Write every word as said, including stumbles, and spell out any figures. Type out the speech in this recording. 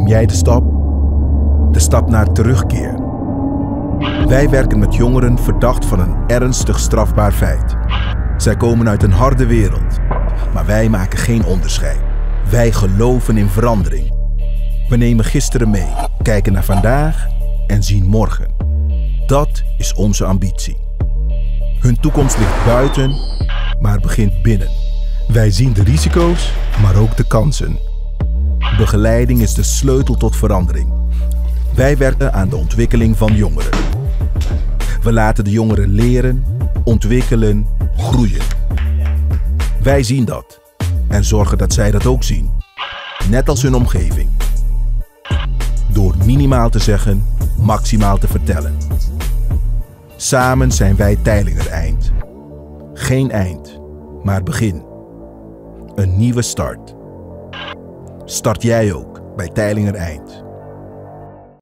jij de stap? De stap naar terugkeer. Wij werken met jongeren verdacht van een ernstig strafbaar feit. Zij komen uit een harde wereld, maar wij maken geen onderscheid. Wij geloven in verandering. We nemen gisteren mee, kijken naar vandaag en zien morgen. Dat is onze ambitie. Hun toekomst ligt buiten, maar begint binnen. Wij zien de risico's, maar ook de kansen. Begeleiding is de sleutel tot verandering. Wij werken aan de ontwikkeling van jongeren. We laten de jongeren leren, ontwikkelen, groeien. Wij zien dat en zorgen dat zij dat ook zien. Net als hun omgeving. Door minimaal te zeggen, maximaal te vertellen. Samen zijn wij Teijlinger Eind. Geen eind, maar begin. Een nieuwe start. Start jij ook bij Teijlinger Eind.